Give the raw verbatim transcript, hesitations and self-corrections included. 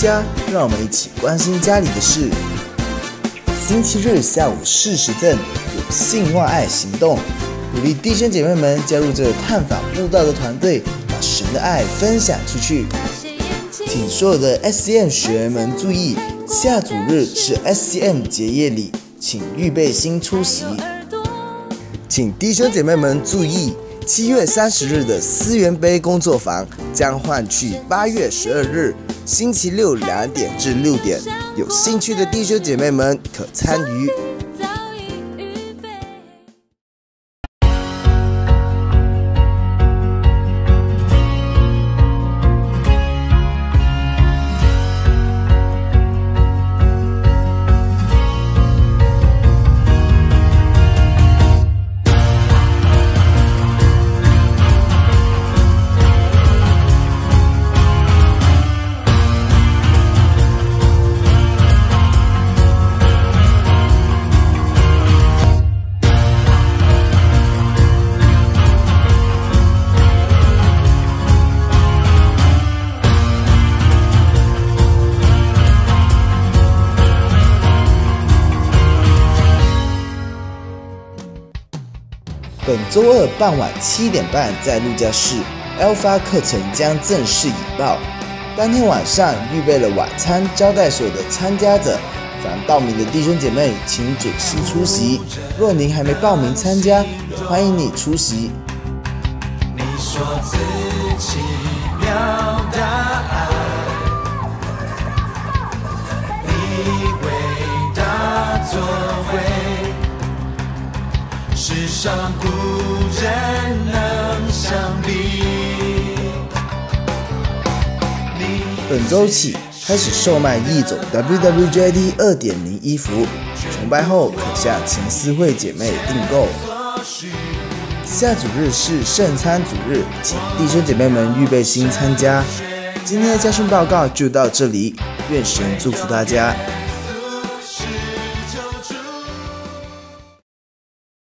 家，让我们一起关心家里的事。星期日下午事实证，有信望爱行动，鼓励弟兄姐妹们加入这个探访布道的团队，把神的爱分享出去。请所有的 S C M 学员们注意，下主日是 S C M 结业礼，请预备心出席。请弟兄姐妹们注意，七月三十日的思源杯工作坊将换去八月十二日星期六两点至六点，有兴趣的弟兄姐妹们可参与。本周二傍晚七点半，在陆家市 Alpha 课程将正式引爆。当天晚上预备了晚餐招待所的参加者，凡报名的弟兄姐妹，请准时出席。若您还没报名参加，也欢迎你出席。 你说自己表达爱，你伟大作为。世上无人能相比。 本周起开始售卖一种 W W J D 二点零 衣服，崇拜后可向秦思慧姐妹订购。下主日是圣餐主日，请弟兄姐妹们预备心参加。今天的家训报告就到这里，愿神祝福大家。